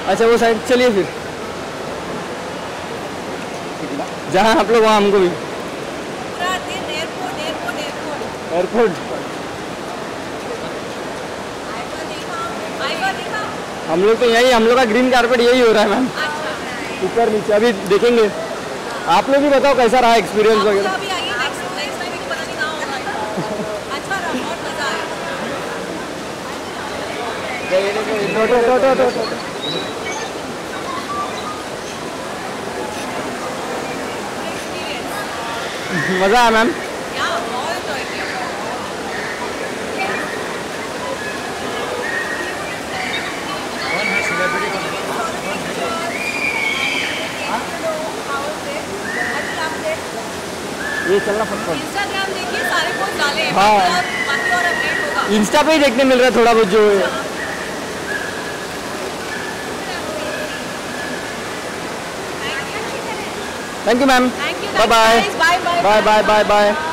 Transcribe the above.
अच्छा वो साइड चलिए फिर, जहाँ आप लोग वहाँ हमको भी पूरा दिन एयरपोर्ट एयरपोर्ट एयरपोर्ट एयरपोर्ट। हम लोग तो यही, हम लोग का ग्रीन कारपेट यही हो रहा है मैम, ऊपर नीचे। अभी देखेंगे, आप लोग भी बताओ कैसा रहा एक्सपीरियंस वगैरह। अभी आइए नेक्स्ट टाइम को पता नहीं कहाँ होगा। अच्छा रहा, बहुत मजा आया। मज़ा आया मैम। ये चलना पड़ता है। इंस्टाग्राम देखिए, सारे पोस्ट डाले हैं। हाँ, बाकी और अपडेट होगा। इंस्टा पे ही देखने मिल रहा है थोड़ा बहुत जो है। Thank you ma'am, bye bye bye bye bye bye.